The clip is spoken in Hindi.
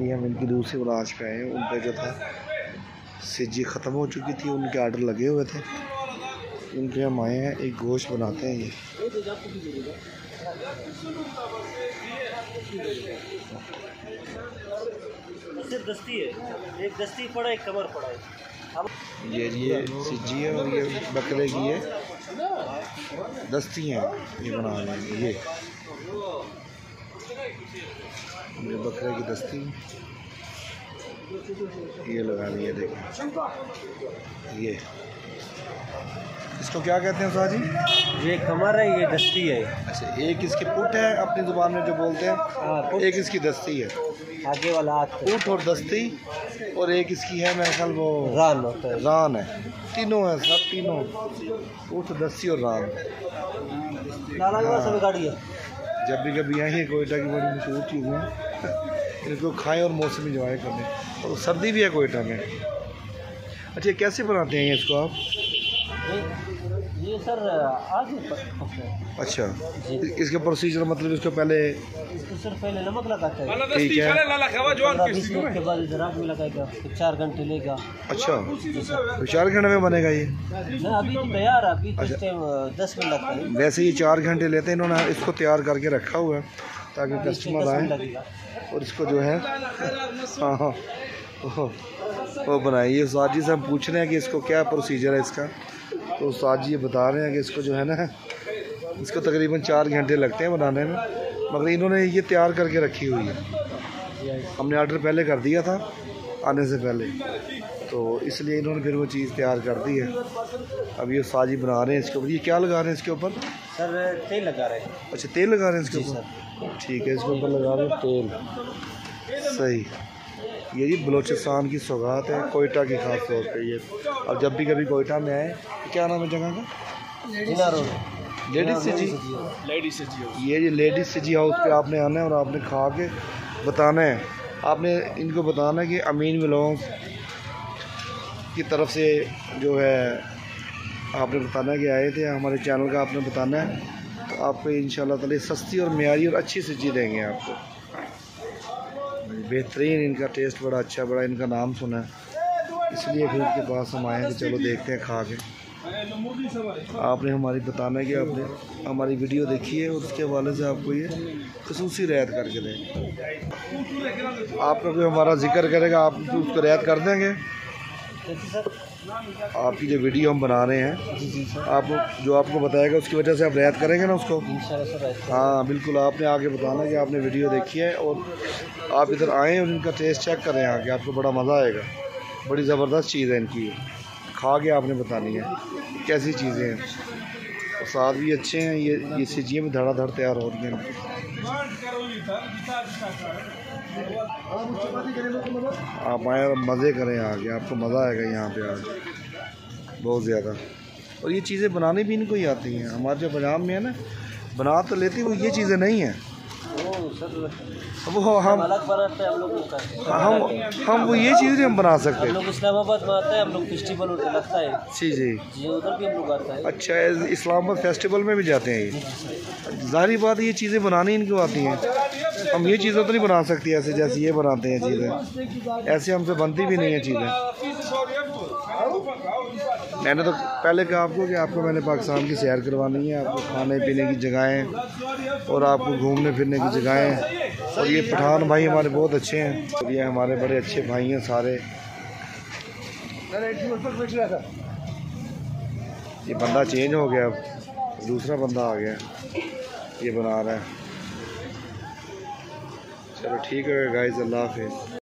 फाइनली हम इनकी दूसरी ब्रांच पे आए हैं। उन पे जो था सिज्जी ख़त्म हो चुकी थी, उनके आर्डर लगे हुए थे। इन पे हम आए हैं, एक गोश्त बनाते हैं। ये सिर्फ दस्ती है, एक दस्ती पड़ा, एक कमर पड़ा है। ये सिज्जी है और ये बकरे की है दस्ती हैं। ये बना रहे हैं, ये बकरे की दस्ती ये लगा ली है। देखें ये इसको क्या कहते हैं उस्ताद जी? ये कमर है, ये दस्ती है। अच्छा, एक इसकी पुट है अपनी ज़ुबान में जो बोलते हैं, एक इसकी दस्ती है, आगे वाला हाथ पुट और दस्ती, और एक इसकी है मेरे ख्याल वो रान होता है। रान है। तीनों है, सब तीनों, पुट दस्ती और रान। सब गाड़ी है। जब भी कभी आएंगे कोयटा की बड़ी मशहूर चीज़ें हैं, इनको खाएं और मौसम इंजॉय करें। और सर्दी भी है कोयटा में। अच्छा, कैसे बनाते हैं इसको आप? ये सर आज अच्छा, इसका प्रोसीजर मतलब इसको पहले सिर्फ पहले नमक लगाता है, ठीक है, 20 मिनट के बाद रात में लगाएगा, 4 घंटे लेगा। अच्छा, तो 4 घंटे में बनेगा ये? नहीं, अभी तो तैयार है, अभी तो 10 मिनट लगता है। वैसे ये 4 घंटे लेते हैं। इन्होंने इसको तैयार करके रखा हुआ है ताकि कस्टमर आए और इसको जो है हाँ वो बनाइए। उस्ताद जी से हम पूछ रहे हैं कि इसको क्या प्रोसीजर है इसका, तो उस्ताद जी ये बता रहे हैं कि इसको जो है ना, इसको तकरीबन 4 घंटे लगते हैं बनाने में, मगर इन्होंने ये तैयार करके रखी हुई है। हमने ऑर्डर पहले कर दिया था आने से पहले, तो इसलिए इन्होंने फिर वो चीज़ तैयार कर दी है। अब ये उस्ताद जी बना रहे हैं इसके ऊपर। ये क्या लगा रहे हैं इसके ऊपर? सर तेल लगा रहे हैं। अच्छा, तेल लगा रहे हैं इसके ऊपर? ठीक है, इसके ऊपर लगा रहे हैं तेल। सही। ये जी बलोचिस्तान की सौगात है, कोयटा की खास तौर पे ये। अब जब भी कभी कोयटा में आए, क्या नाम है जगह का? लेडीज सिजी। ये जी लेडीज सिजी हाउस पे आपने आना है और आपने खा के बताना है। आपने इनको बताना है कि अमीन व्लॉग्स की तरफ से जो है आपने बताना है कि आए थे, हमारे चैनल का आपने बताना है, तो आपको इंशाल्लाह ताला सस्ती और मेयारी और अच्छी सब्जी देंगे आपको। बेहतरीन, इनका टेस्ट बड़ा अच्छा, बड़ा इनका नाम सुना है, इसलिए फिर इनके पास हम आए कि चलो देखते हैं खा के। आपने हमारी बताना है कि आपने हमारी वीडियो देखी है और उसके हवाले से आपको ये खसूसी रियायत करके दें। आपका कोई हमारा जिक्र करेगा, आप उसको रियायत कर देंगे? आपकी जो वीडियो हम बना रहे हैं, आप जो आपको बताएगा उसकी वजह से आप रियायत करेंगे ना उसको? हाँ बिल्कुल, आपने आगे बताना कि आपने वीडियो देखी है और आप इधर आएँ और इनका टेस्ट चेक करें आके, आपको बड़ा मज़ा आएगा। बड़ी ज़बरदस्त चीज़ है इनकी, खा के आपने बतानी है कैसी चीज़ें हैं। और स्वाद भी अच्छे हैं। ये सब्जियाँ भी धड़ाधड़ तैयार हो रही हैं। आप आए और मज़े करें आगे, आपको मज़ा आएगा यहाँ पे आज बहुत ज़्यादा। और ये चीज़ें बनानी भी इनको ही आती हैं। हमारे जो पंजाब में है ना, बना तो लेती वो ये चीज़ें नहीं हैं। वो हम अलग बनाते हैं, हम वो ये चीज़ नहीं हम बना सकते। हम लोग इस्लामाबाद में आते हैं, हम लोग फेस्टिवल लगता है जी, उधर भी हम लोग आते हैं। अच्छा, इस्लामाबाद फेस्टिवल में भी जाते हैं ये? ज़ाहिर बात है, ये चीज़ें बनानी इनको आती हैं। हम ये चीज़ें तो नहीं बना सकती ऐसे जैसे ये बनाते हैं चीज़ें, ऐसे हमसे बनती भी नहीं है चीज़ें। मैंने तो पहले कहा आपको कि आपको मैंने पाकिस्तान की सैर करवानी है, आपको खाने पीने की जगहें और आपको घूमने फिरने की जगहें। और ये पठान भाई हमारे बहुत अच्छे हैं, और ये हमारे बड़े अच्छे भाई हैं सारे। ये बंदा चेंज हो गया, अब दूसरा बंदा आ गया, ये बना रहा है। चलो ठीक है गाइस, अल्लाह हाफ़िज़।